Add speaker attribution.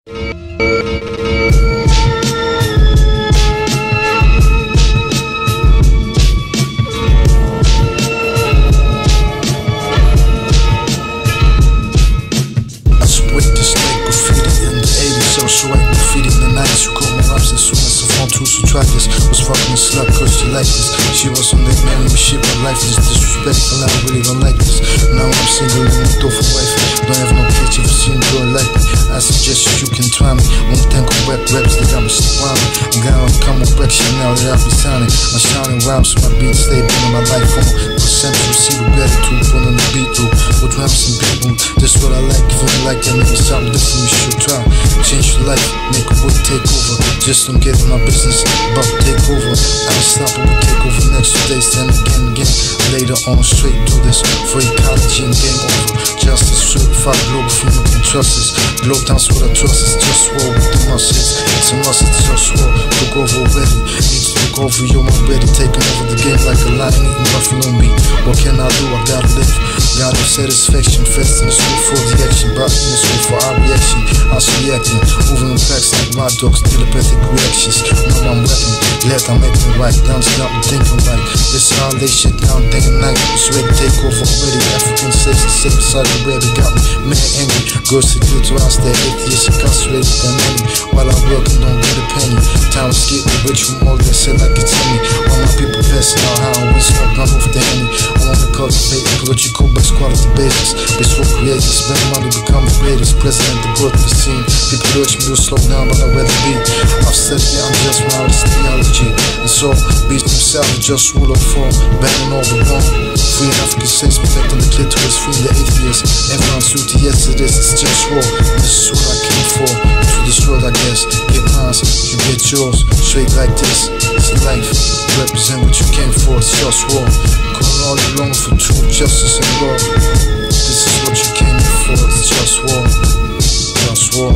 Speaker 1: She was on that man, we shit my life is disrespectful, I really don't like this. Now I'm single and I'm door for wife. Don't have no kids, if you see me girl like me, I suggest you can try me. Won't think of wet raps, they got me surrounded. I'm gonna come with back shit now that I'll be sounding. I'm shouting rhymes, so my beats stay in my life home. Percent you see the gratitude, put on the beat through. With rhymes and beat room, that's what I like. If you like that, make it something different, you should try. Change your life, make a book take over. Just don't get in my business, about to take over. I ain't stopping, we take over next day, stand again. Later on, straight do this for ecology and game over. Justice, certified GLOBALFIRM, you can trust this. Globe dance with I trust, it's JustWar with the muscles. It's a must, it's JustWar. Look over already, need to look over, you're already taking over the game like a lion eating buffalo meat. What can I do? I gotta live. Got no satisfaction, fast in the school for the action, brought in the school for our reaction. I was reacting, moving in packs like my dogs, telepathic reactions. Know I'm rapping, let I'm acting right, down stop and thinking right. This is how they shit down day and night. It's ready to take over already. African slaves and safe Saudi Arabia got me mad angry. Girls to good to us, they're atheists, incarcerated, they're many. While I work and don't get a penny. Time is getting rich from all that shit like it's in me. All my people passing out how we smoke none off the henny. I wanna cultivate ecological best quality basis. Best for creators, spend money, become the greatest. President, the growth of the scene. People urge me to slow down, but I'd rather be. I've said it, I'm just my this theology. And so, beats themselves, just rule of form, banning all the wrong. Free African sex, protecting the clitoris, freeing the atheists. Everyone's duty, yes it is, it's just war. This is what I came for, to destroy I guess. Get mine, you get yours, straight like this. It's life, represent what you came for, it's just war. Call all along for truth, justice and law. This is what you came for, it's just war. Just war.